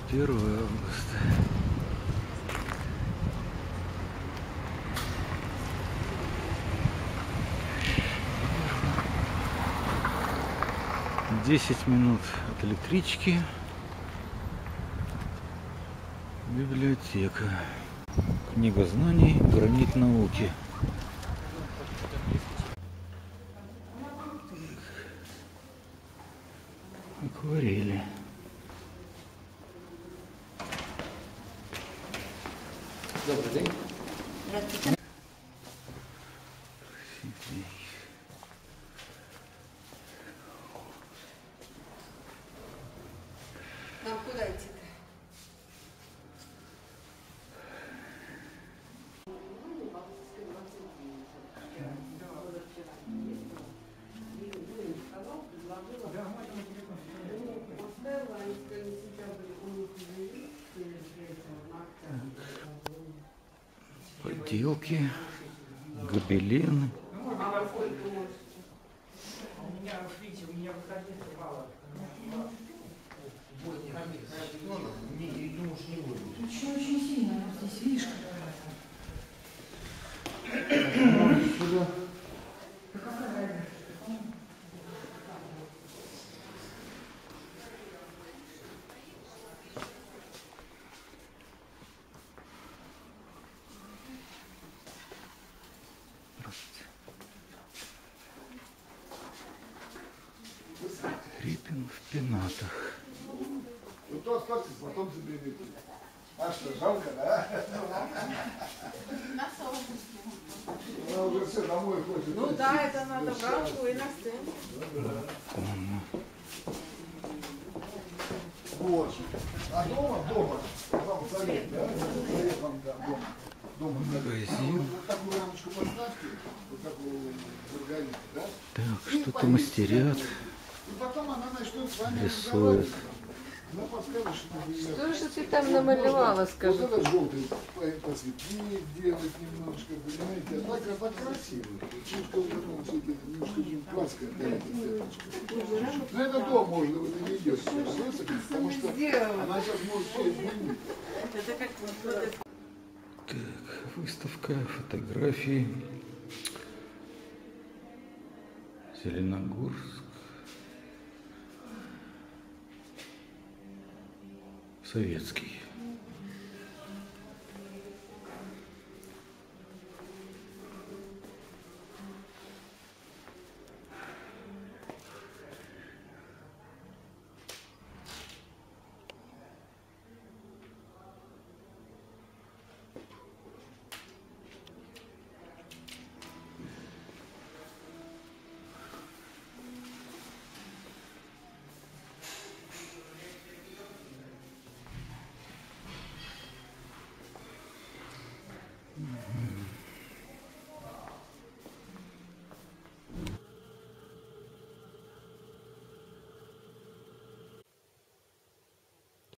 1 августа. Десять минут от электрички. Библиотека. Книга знаний, гранит науки. Акварели. Добрый день. Здравствуйте. Нам куда идти-то? Поделки, гобелены. Еще очень сильно здесь, видишь, Репин в пенатах. Ну то оставьте, потом заберите. А что, жалко, да? Она уже все домой хочет. Ну да, это надо в рамку и на сцену. Вот. А дома, вам совет, да? Совет вам, да, дома. Магазин. Вот такую рамочку поставьте, вот такую бургалину, да? Так, что-то мастерят, И потом она начнет с вами рисуют. Она подскажет, что Что же ты там намалевала, скажи? Вот этот желтый посветлее делать немножко, понимаете? А так красиво. Немножко вернулся, немножко краска. Но это дом можно, вы не идете, потому что она сейчас может все изменить. Это как Так, выставка фотографий. Зеленогорск. Советский.